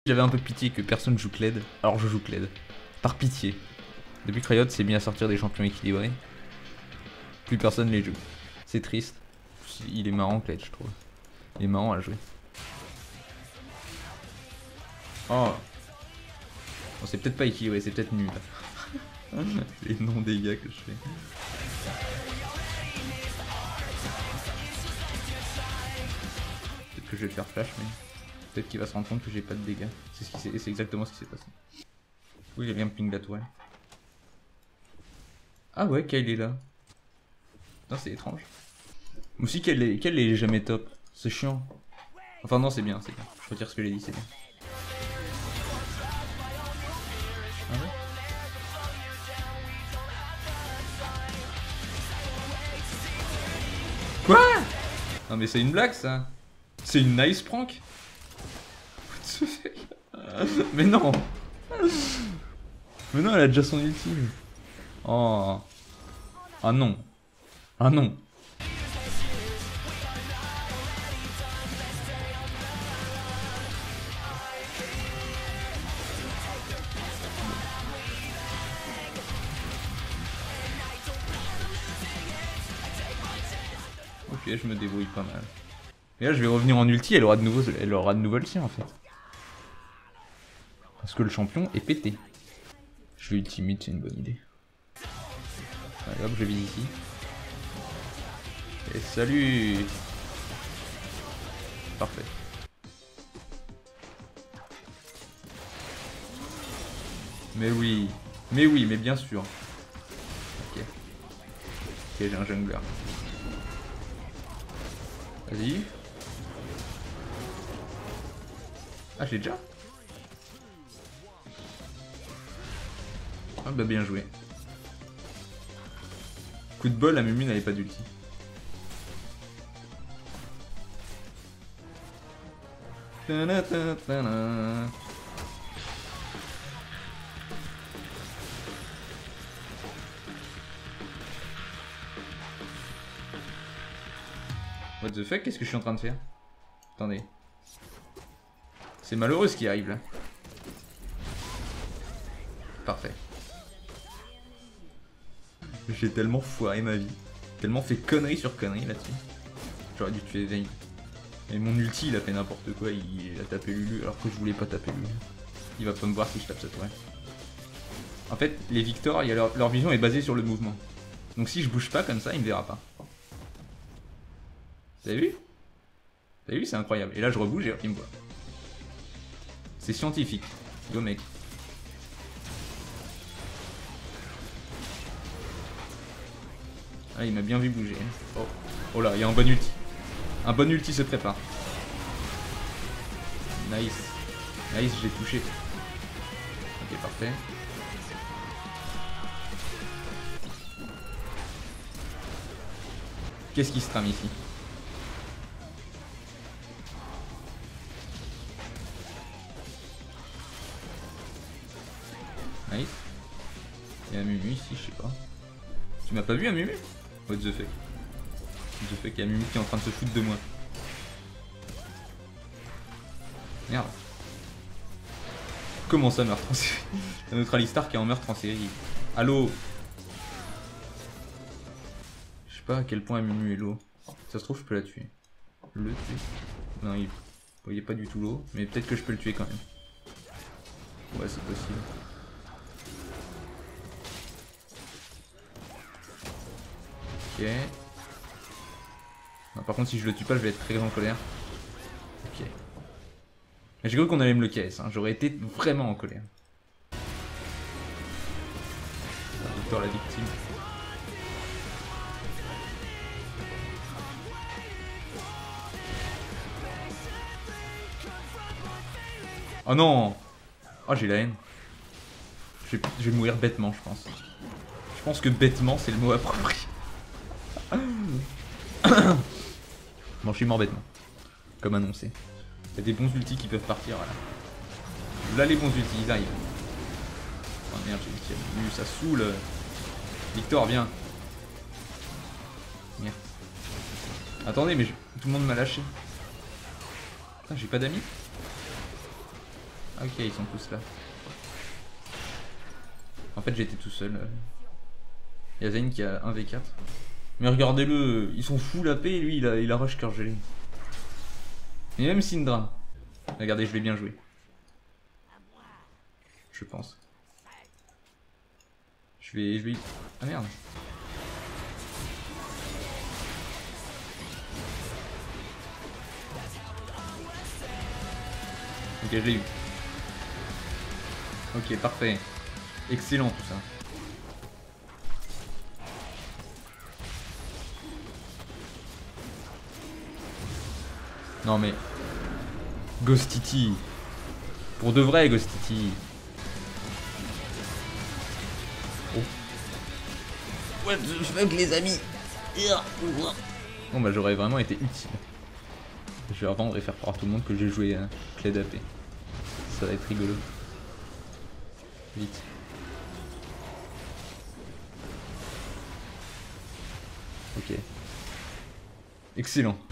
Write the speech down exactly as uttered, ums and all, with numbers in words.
J'avais un peu pitié que personne joue Kled, alors je joue Kled. Par pitié. Depuis que Riot s'est mis à sortir des champions équilibrés, plus personne les joue. C'est triste. Il est marrant Kled, je trouve. Il est marrant à jouer. Oh, bon, c'est peut-être pas équilibré, c'est peut-être nul. Les non-dégâts que je fais. Peut-être que je vais le faire flash, mais peut-être qu'il va se rendre compte que j'ai pas de dégâts. C'est ce qui c'est exactement ce qui s'est passé. Oui, il vient me ping la tourelle. Ah ouais, Kyle est là. Non, c'est étrange. Moi aussi, Kyle est, Kyle est jamais top. C'est chiant. Enfin non, c'est bien, c'est bien. Je retire ce que j'ai dit, c'est bien. Ah ouais. Quoi? Non mais c'est une blague ça. C'est une nice prank. Mais non. Mais non, elle a déjà son ultime. Oh. Ah non. Ah non. Ok, je me débrouille pas mal. Et là, je vais revenir en ulti, elle aura de nouveau, elle aura de nouveau ulti en fait. Parce que le champion est pété. Je vais ultimate, c'est une bonne idée. Allez hop, je vis ici. Et salut! Parfait. Mais oui, mais oui, mais bien sûr. Ok. Ok, j'ai un jungler. Vas-y. Ah, j'ai déjà? Ah bah bien joué. Coup de bol, la Mumu n'avait pas d'ulti. What the fuck, qu'est-ce que je suis en train de faire? Attendez. C'est malheureux ce qui arrive là. Parfait. J'ai tellement foiré ma vie. Tellement fait connerie sur connerie là-dessus. J'aurais dû tuer Vayne. Et mon ulti il a fait n'importe quoi, il, il a tapé Lulu alors que je voulais pas taper Lulu. Il va pas me voir si je tape cette tourelle. En fait, les Victor, il y a leur, leur vision est basée sur le mouvement. Donc si je bouge pas comme ça, il me verra pas. Vous avez vu? Vous avez vu, c'est incroyable. Et là je rebouge et il me voit. C'est scientifique. Go mec. Ah, il m'a bien vu bouger. Oh, oh là, il y a un bon ulti. Un bon ulti se prépare. Nice. Nice, j'ai touché. Ok, parfait. Qu'est-ce qui se trame ici? Nice. Il y a un Mumu ici, je sais pas. Tu m'as pas vu un Mumu? What the fuck? What the fuck, il y a un Mumu qui est en train de se foutre de moi. Merde. Comment ça, meurtre en série? Notre Alistar qui est en meurtre en série. Allô? Je sais pas à quel point Mumu est low. Ça se trouve, je peux la tuer. Le tuer? Non, il... il est pas du tout low, mais peut-être que je peux le tuer quand même. Ouais, c'est possible. Ok. Non, par contre, si je le tue pas, je vais être très en colère. Ok. Mais j'ai cru qu'on allait me le caisse, hein. J'aurais été vraiment en colère. Victor la victime. Oh non! Oh, j'ai la haine. Je vais, je vais mourir bêtement, je pense. Je pense que bêtement, c'est le mot approprié. Bon, je suis mort bêtement. Comme annoncé. Il y a des bons ultis qui peuvent partir, voilà. Là, les bons ultis, ils arrivent. Oh merde, j'ai ulti. Ça saoule. Victor, viens. Merde. Attendez, mais je... tout le monde m'a lâché. J'ai pas d'amis. Ah Ok, ils sont tous là. En fait, j'étais tout seul. Il y a Zayn qui a un v quatre. Mais regardez-le, ils sont full A P et lui il a, il a rush cœur gelé. Et même Syndra. Regardez, je l'ai bien joué. Je pense. Je vais. Je vais. Ah merde. Ok, je l'ai eu. Ok, parfait. Excellent tout ça. Non mais... Ghostity. Pour de vrai, Ghostity. Oh. What the fuck, les amis. Bon bah j'aurais vraiment été utile. Je vais revendre et faire croire à tout le monde que j'ai joué à clé d'A P. Ça va être rigolo. Vite. Ok. Excellent.